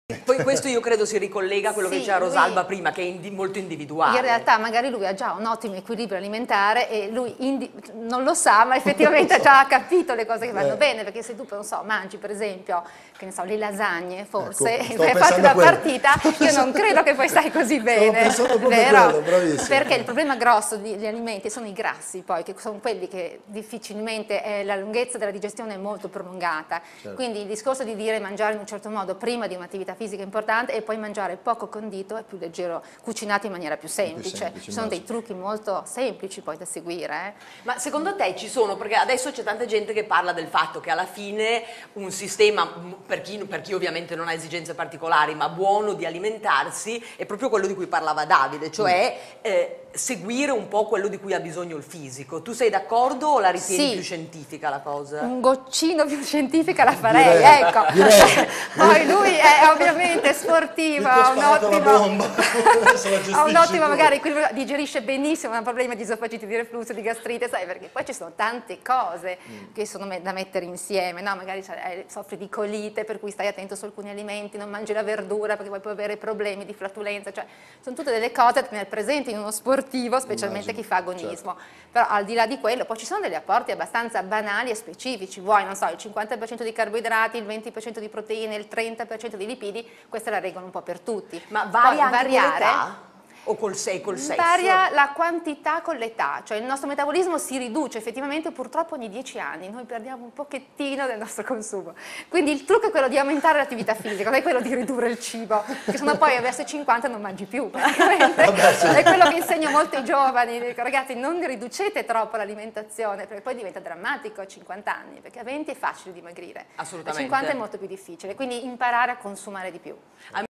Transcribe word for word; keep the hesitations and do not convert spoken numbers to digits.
Poi questo io credo si ricollega a quello Sì, che diceva lui- Rosalba prima, che è indi- molto individuale. In realtà magari lui ha già un ottimo equilibrio alimentare e lui indi- non lo sa, ma effettivamente ha già capito le cose che vanno Eh. bene, perché se tu, non so, mangi per esempio, che ne so, le lasagne forse, Ecco, e stavo vai a farti pensando una a quello. partita, io non credo che poi stai così bene, pensando proprio a vero? quello, bravissimo. Perché il problema grosso degli alimenti sono i grassi poi, che sono quelli che difficilmente, eh, la lunghezza della digestione è molto prolungata, Certo. quindi il discorso di dire mangiare in un certo modo prima di un'attività fisica importante e poi mangiare poco condito è più leggero, cucinato in maniera più semplice. semplice, Ci sono dei immagino. trucchi molto semplici poi da seguire. eh. Ma secondo te ci sono, perché adesso c'è tanta gente che parla del fatto che alla fine un sistema, per chi, per chi ovviamente non ha esigenze particolari, ma buono di alimentarsi, è proprio quello di cui parlava Davide, cioè eh, seguire un po' quello di cui ha bisogno il fisico. Tu sei d'accordo o la ritieni Sì. più scientifica la cosa? Un goccino più scientifica la farei, Direi, ecco. direi. Poi lui è ovviamente sportivo, ha un sparato la ottimo, bomba. Adesso la ha un gestisci ottimo tu. magari equilibrio, digerisce benissimo, non ha problemi di esofagite, di reflusso, di gastrite, sai, perché poi ci sono tante cose Mm. che sono me- da mettere insieme, no? Magari c'è- eh, soffri di colite, per cui stai attento su alcuni alimenti, non mangi la verdura perché poi puoi avere problemi di flatulenza, cioè sono tutte delle cose da tenere presenti in uno sportivo, specialmente Immagino, chi fa agonismo. Però al di là di quello poi ci sono degli apporti abbastanza banali e specifici, vuoi, non so, il cinquanta per cento di carboidrati, il venti per cento di proteine, il trenta per cento di lipidi, questa è la regola un po' per tutti. Ma Poi varia anche con variare, l'età? O col, sei, col sesso? varia la quantità con l'età, cioè il nostro metabolismo si riduce effettivamente purtroppo ogni dieci anni, noi perdiamo un pochettino del nostro consumo. Quindi il trucco è quello di aumentare l'attività fisica, non è quello di ridurre il cibo, perché sennò poi verso i cinquanta non mangi più, praticamente. È quello che insegno molto ai giovani, dico ragazzi non riducete troppo l'alimentazione, perché poi diventa drammatico a cinquanta anni, perché a venti è facile dimagrire, Assolutamente. a cinquanta è molto più difficile, quindi imparare a consumare di più. A